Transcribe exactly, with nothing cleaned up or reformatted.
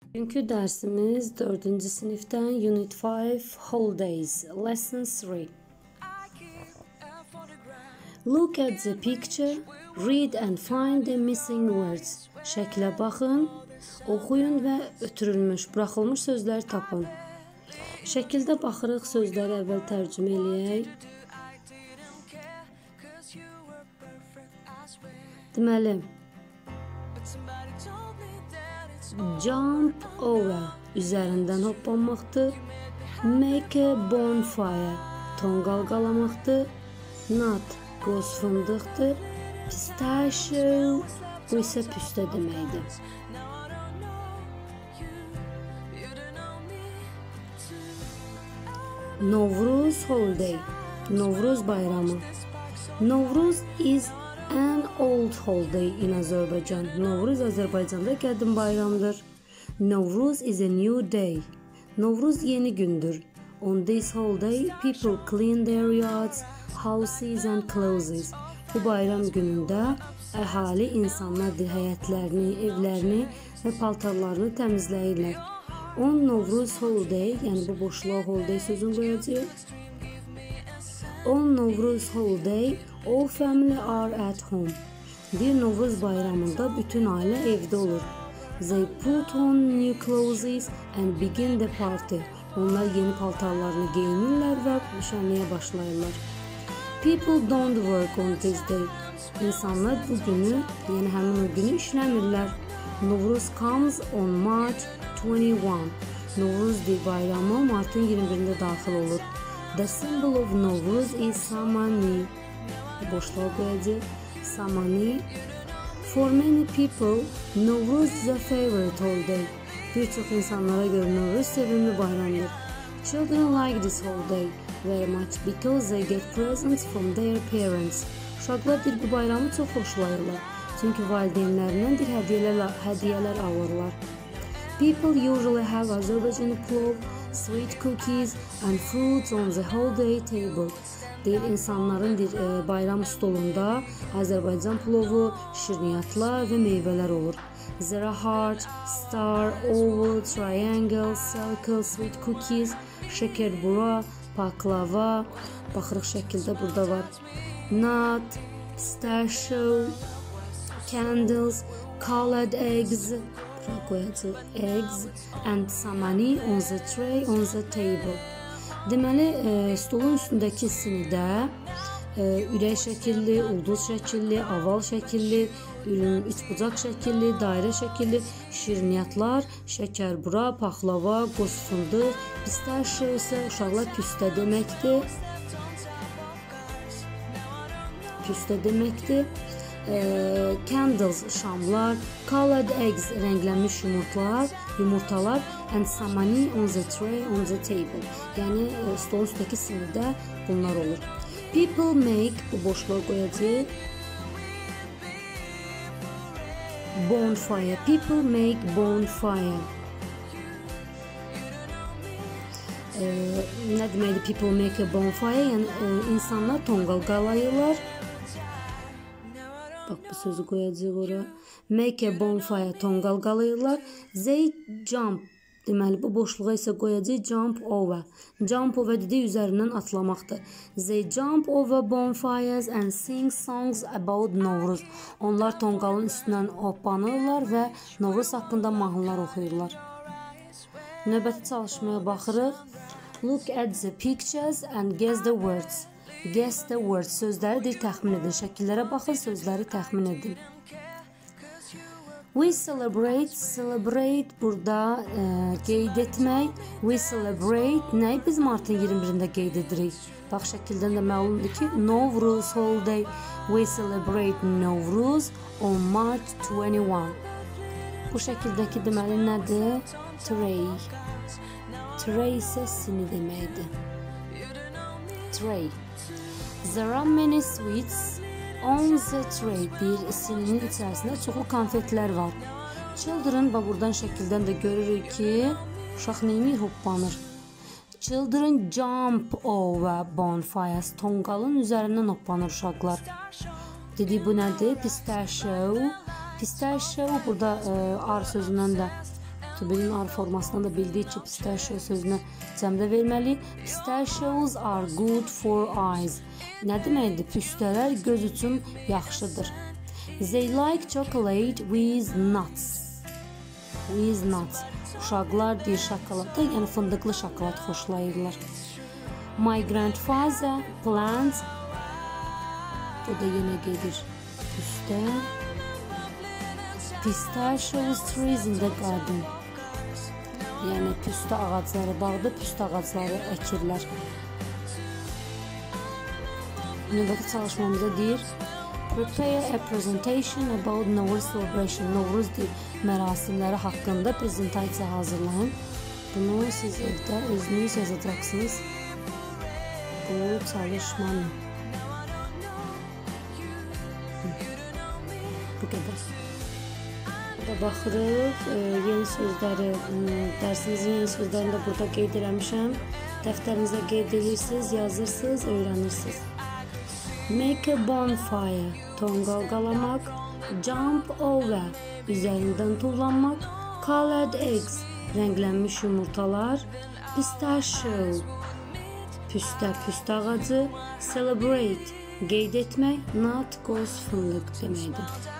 Bugünkü dersimiz dördüncü sınıftan Unit five Holidays Lesson three. Look at the picture, read and find the missing words. Şəklə baxın, oxuyun və ötürülmüş, buraxılmış sözləri tapın. Şəkildə baxırıq, sözləri əvvəl tərcümə eləyək. Deməli, jump over, üzərindən hoppanmaqdır. Make a bonfire, tonqal qalamaqdır. Nut, qoz fındıqdır. Pistachio, bu isə püstə deməkdir. Novruz holiday, Novruz bayramı. Novruz is an old holiday in Azerbaijan. Novruz Azərbaycanda qədim bayramdır. Novruz is a new day. Novruz yeni gündür. On this holiday, people clean their yards, houses and clothes. Bu bayram günündə əhali insanlar həyətlərini, evlərini və paltarlarını təmizləyirlər. On Novruz holiday, yəni bu boşluğa holiday sözünü qoyacağıq. On Novruz holiday, all family are at home. Bir Novruz bayramında bütün ailə evdə olur. They put on new clothes and begin the party. Onlar yeni paltarlarını geyinirlər və şənliyə başlayırlar. People don't work on this day. İnsanlar bu günü, yəni həmin o günü işləmirlər. Novruz comes on March twenty-one. Novruz bayramı Martın iyirmi birində daxil olur. The symbol of Novruz is Samani. Boşluğa qoyacaq. Samani. For many people, Novruz is a favorite holiday. Bir çox insanlara görə Novruz sevimli bayramdır. Children like this holiday very much because they get presents from their parents. Uşaqlar bir bu bayramı çox xoşlayırlar. Çünki valideynlərindən bir hədiyyələr, hədiyyələr alırlar. People usually have Azerbaijani plov, sweet cookies and fruits on the holiday table. Deyir, insanların bir e, bayram stolunda Azərbaycan plovu, şirniyyatlar və meyvələr olur. There are heart, star, oval, triangle, circle, sweet cookies, şəkərbura, paklava. Baxırıq şəkildə burada var. Nut, pistachio, candles, colored eggs, eggs and samani on the tray on the table. Deməli, e, stolun üstündəki sinədə e, ürək şəkilli, ulduz şəkilli, oval şəkilli, üçbucaq şəkilli, dairə şəkilli şirniyyatlar, şəkərbura, paxlava, qoz fındıq, pistachio isə uşaqlar püstə deməkdir. Püstə deməkdir. E, candles, şamlar, colored eggs, rənglənmiş yumurtalar, yumurtalar and samani on the tray on the table. Yəni e, stolun üstündəki sinədə bunlar olur. People make, bu boşluğa qoyacaq. Bonfire. People make bonfire. E, nə deməkdir people make a bonfire? Yəni e, insanlar tonqal qalayırlar. Bax, bu sözü qoyacaq ora. Make a bonfire, tonqal qalayırlar. They jump. Deməli, bu boşluğa isə qoyacaq jump over. Jump over dediyi üzərindən atlamaqdır. They jump over bonfires and sing songs about Novruz. Onlar tonqalın üstündən hoppanırlar və Novruz haqqında mahnılar oxuyurlar. Növbəti çalışmaya baxırıq. Look at the pictures and guess the words. Guess the words. Sözləri deyil, təxmin edin. Şəkillərə baxın, sözləri təxmin edin. We celebrate, celebrate burada e, qeyd etmək. We celebrate nə? Biz Martın iyirmi birində qeyd edirik. Bax, şəkildən də məlumdur ki, Novruz holiday. We celebrate Novruz on March twenty-one. Bu şəkildəki deməli nədir? Tray. Tray isə sini deməkdir. Tray. There are many sweets on the tray. Bir sininin içərisində çoxlu konfetlər var. Children, bax buradan şəkildən də görürük ki, uşaq neymi hoppanır. Children jump over bonfires. Tonqalın üzərindən hoppanır uşaqlar. Dedik, bu nədir? Pistachio. Pistachio burada e, ar sözündən də To-be'nin ar formasından da bildiği için pistachio sözünü cəmdə verməliyik. Pistachios are good for eyes. Nə deməkdir? Püstələr göz üçün yaxşıdır. They like chocolate with nuts. With nuts. Uşaqlar deyir şokoladda, yəni fındıqlı şokolad xoşlayırlar. My grandfather plants. Bu da yenə gedir. Püstə. Pistachios trees in the garden. Yəni püstə ağacları, bağda püstə ağacları əkirlər. Növbəti çalışmamıza deyir, prepare a presentation about Novruz celebration. Novruz mərasimləri haqqında prezentasiya hazırlayın. Bunu siz evdə özünüz yazacaqsınız. Bu çalışmanı. Bu qədər. Burada baxırıq, e, yeni sözləri, dərsimizin yeni sözlərini də burada qeyd eləmişəm. Dəftərinizə qeyd edirsiniz, yazırsınız, öyrənirsiniz. Make a bonfire, tonqal qalamaq. Jump over, üzərindən tullanmaq. Colored eggs, rənglənmiş yumurtalar. Pistachio, püstə, püstə ağacı. Celebrate, qeyd etmək. Nut, qoz, fındıq deməkdir.